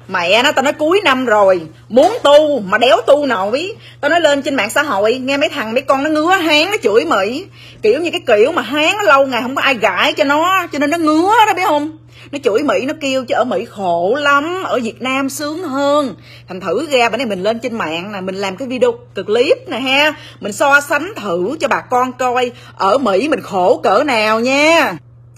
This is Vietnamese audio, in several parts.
Mẹ nó, tao nói cuối năm rồi, muốn tu mà đéo tu nổi. Tao nói lên trên mạng xã hội, nghe mấy thằng mấy con nó ngứa háng, nó chửi Mỹ. Kiểu như cái kiểu mà háng nó lâu ngày không có ai gãi cho nên nó ngứa đó, biết không? Nó chửi Mỹ, nó kêu chứ ở Mỹ khổ lắm, ở Việt Nam sướng hơn. Thành thử ra bữa nay mình lên trên mạng nè, mình làm cái video clip nè ha, mình so sánh thử cho bà con coi ở Mỹ mình khổ cỡ nào nha.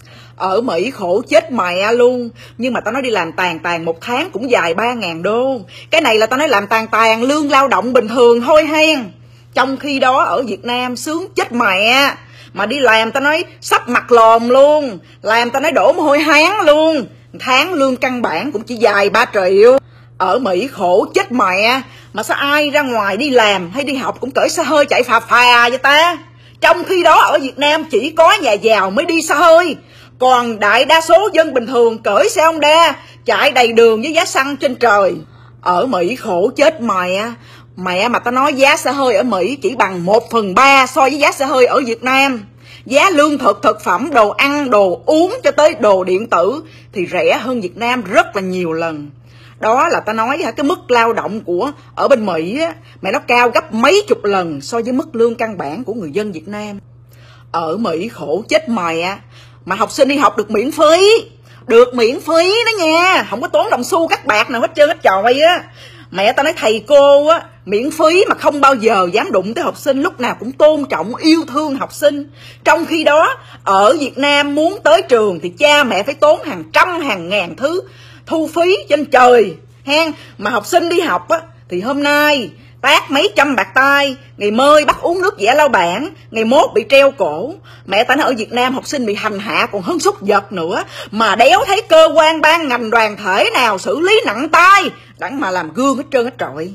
Ở Mỹ khổ chết mẹ luôn. Nhưng mà tao nói đi làm tàn một tháng cũng dài 3.000 đô. Cái này là tao nói làm tàn lương lao động bình thường thôi hen. Trong khi đó ở Việt Nam sướng chết mẹ. Mà đi làm tao nói sắp mặt lòm luôn. Làm tao nói đổ mồ hôi hán luôn. Tháng lương căn bản cũng chỉ dài 3 triệu. Ở Mỹ khổ chết mẹ. Mà sao ai ra ngoài đi làm hay đi học cũng cởi xe hơi chạy phà vậy ta? Trong khi đó ở Việt Nam chỉ có nhà giàu mới đi xe hơi. Còn đại đa số dân bình thường cởi xe Honda chạy đầy đường với giá xăng trên trời. Ở Mỹ khổ chết mẹ. Mẹ mà tao nói giá xe hơi ở Mỹ chỉ bằng 1/3 so với giá xe hơi ở Việt Nam. Giá lương thực, thực phẩm, đồ ăn, đồ uống cho tới đồ điện tử thì rẻ hơn Việt Nam rất là nhiều lần. Đó là tao nói cái mức lao động của ở bên Mỹ á, mẹ nó cao gấp mấy chục lần so với mức lương căn bản của người dân Việt Nam. Ở Mỹ khổ chết mẹ. Mà học sinh đi học được miễn phí. Được miễn phí đó nha. Không có tốn đồng xu cắt bạc nào hết trơn hết trọi á. Mẹ tao nói thầy cô á miễn phí mà không bao giờ dám đụng tới học sinh. Lúc nào cũng tôn trọng yêu thương học sinh. Trong khi đó ở Việt Nam muốn tới trường thì cha mẹ phải tốn hàng trăm hàng ngàn thứ thu phí trên trời hen. Mà học sinh đi học á thì hôm nay tát mấy trăm bạc tay, ngày mơi bắt uống nước dẻ lau bảng, ngày mốt bị treo cổ. Mẹ ta nói ở Việt Nam học sinh bị hành hạ còn hơn súc vật nữa. Mà đéo thấy cơ quan ban ngành đoàn thể nào xử lý nặng tay đặng mà làm gương hết trơn hết trọi.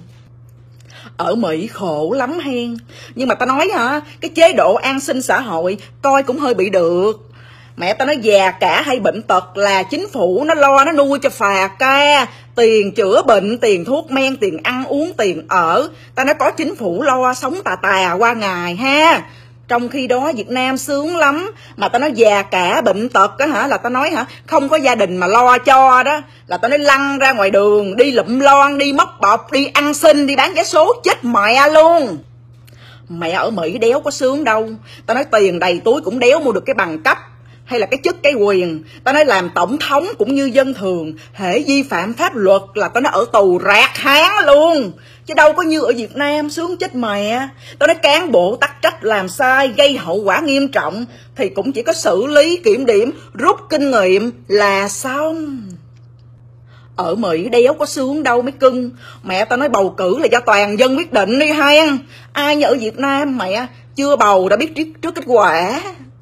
Ở Mỹ khổ lắm hen. Nhưng mà ta nói hả, cái chế độ an sinh xã hội coi cũng hơi bị được. Mẹ ta nói già cả hay bệnh tật là chính phủ nó lo nó nuôi cho phà ca, tiền chữa bệnh, tiền thuốc men, tiền ăn uống, tiền ở. Ta nói có chính phủ lo sống tà qua ngày ha. Trong khi đó Việt Nam sướng lắm. Mà ta nói già cả bệnh tật á hả, là ta nói hả, không có gia đình mà lo cho đó, là ta nói lăn ra ngoài đường đi lụm lon, đi móc bọc, đi ăn xin, đi bán vé số chết mẹ luôn. Mẹ ở Mỹ đéo có sướng đâu. Ta nói tiền đầy túi cũng đéo mua được cái bằng cấp hay là cái chức cái quyền. Ta nói làm tổng thống cũng như dân thường, hễ vi phạm pháp luật là ta nói ở tù rạc háng luôn. Chứ đâu có như ở Việt Nam sướng chết mẹ. Ta nói cán bộ tắc trách làm sai gây hậu quả nghiêm trọng thì cũng chỉ có xử lý kiểm điểm, rút kinh nghiệm là xong. Ở Mỹ đéo có sướng đâu mấy cưng. Mẹ ta nói bầu cử là do toàn dân quyết định đi hen. Ai như ở Việt Nam mẹ chưa bầu đã biết trước kết quả.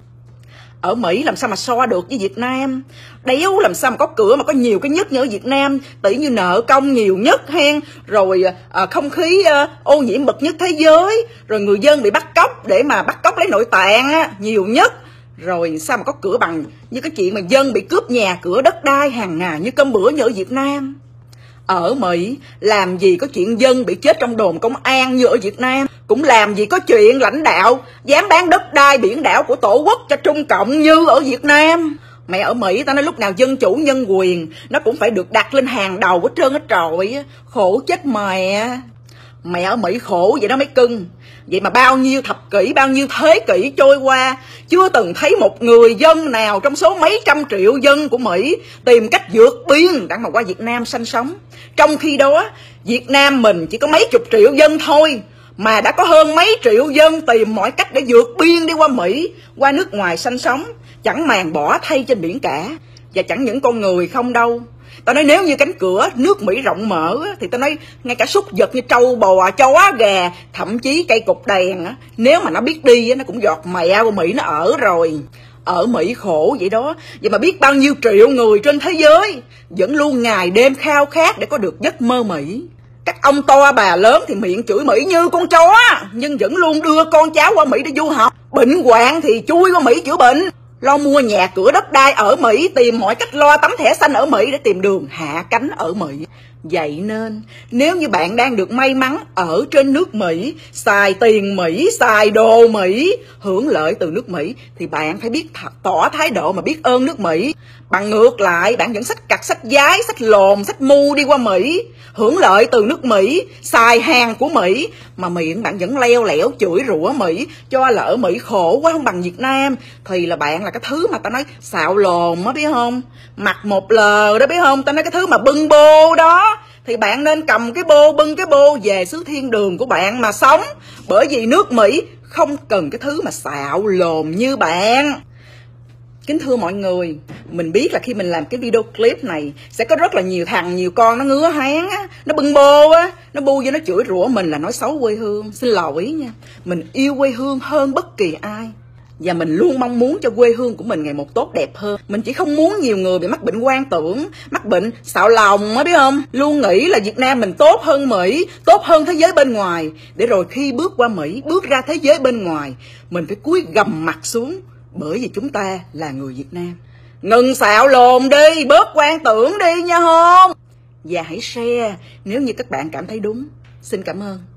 Ở Mỹ làm sao mà so được với Việt Nam. Đéo làm sao mà có cửa mà có nhiều cái nhất như ở Việt Nam. Tỷ như nợ công nhiều nhất hen. Rồi không khí ô nhiễm bậc nhất thế giới. Rồi người dân bị bắt cóc để mà bắt cóc lấy nội tạng nhiều nhất. Rồi sao mà có cửa bằng như cái chuyện mà dân bị cướp nhà cửa đất đai hàng ngày như cơm bữa như ở Việt Nam. Ở Mỹ làm gì có chuyện dân bị chết trong đồn công an như ở Việt Nam. Cũng làm gì có chuyện lãnh đạo dám bán đất đai biển đảo của tổ quốc cho Trung Cộng như ở Việt Nam. Mẹ ở Mỹ ta nói lúc nào dân chủ nhân quyền nó cũng phải được đặt lên hàng đầu hết trơn hết trọi. Khổ chết mẹ. Mẹ ở Mỹ khổ vậy đó mấy cưng. Vậy mà bao nhiêu thập kỷ, bao nhiêu thế kỷ trôi qua, chưa từng thấy một người dân nào trong số mấy trăm triệu dân của Mỹ tìm cách vượt biên đặng mà qua Việt Nam sinh sống. Trong khi đó Việt Nam mình chỉ có mấy chục triệu dân thôi, mà đã có hơn mấy triệu dân tìm mọi cách để vượt biên đi qua Mỹ, qua nước ngoài sinh sống, chẳng màng bỏ thay trên biển cả. Và chẳng những con người không đâu. Tao nói nếu như cánh cửa nước Mỹ rộng mở thì tao nói ngay cả súc vật như trâu bò, chó gà, thậm chí cây cục đèn nếu mà nó biết đi nó cũng giọt mẹ của Mỹ nó ở rồi. Ở Mỹ khổ vậy đó. Vậy mà biết bao nhiêu triệu người trên thế giới vẫn luôn ngày đêm khao khát để có được giấc mơ Mỹ. Các ông to bà lớn thì miệng chửi Mỹ như con chó, nhưng vẫn luôn đưa con cháu qua Mỹ để du học. Bệnh hoạn thì chui qua Mỹ chữa bệnh. lo mua nhà cửa đất đai ở Mỹ, tìm mọi cách lo tấm thẻ xanh ở Mỹ để tìm đường hạ cánh ở Mỹ. Vậy nên nếu như bạn đang được may mắn ở trên nước Mỹ, xài tiền Mỹ, xài đồ Mỹ, hưởng lợi từ nước Mỹ, thì bạn phải biết tỏ thái độ mà biết ơn nước Mỹ. Bằng ngược lại, bạn vẫn xách cặt, xách giái, xách lồn, xách mu đi qua Mỹ, hưởng lợi từ nước Mỹ, xài hàng của Mỹ, mà miệng bạn vẫn leo lẻo chửi rủa Mỹ, cho là ở Mỹ khổ quá không bằng Việt Nam, thì là bạn là cái thứ mà ta nói xạo lồn á, biết không? Mặc một lờ đó, biết không? Ta nói cái thứ mà bưng bô đó, thì bạn nên cầm cái bô, bưng cái bô về xứ thiên đường của bạn mà sống. Bởi vì nước Mỹ không cần cái thứ mà xạo lồn như bạn. Kính thưa mọi người, mình biết là khi mình làm cái video clip này sẽ có rất là nhiều thằng, nhiều con nó ngứa háng á, nó bưng bô á, nó bu vô nó chửi rủa mình là nói xấu quê hương. Xin lỗi nha, mình yêu quê hương hơn bất kỳ ai. Và mình luôn mong muốn cho quê hương của mình ngày một tốt đẹp hơn. Mình chỉ không muốn nhiều người bị mắc bệnh quan tưởng, mắc bệnh xạo lòng á, biết không? Luôn nghĩ là Việt Nam mình tốt hơn Mỹ, tốt hơn thế giới bên ngoài. Để rồi khi bước qua Mỹ, bước ra thế giới bên ngoài, mình phải cúi gằm mặt xuống. Bởi vì chúng ta là người Việt Nam. Ngừng xạo lồn đi, bớt quan tưởng đi nha không? Và hãy share nếu như các bạn cảm thấy đúng. Xin cảm ơn.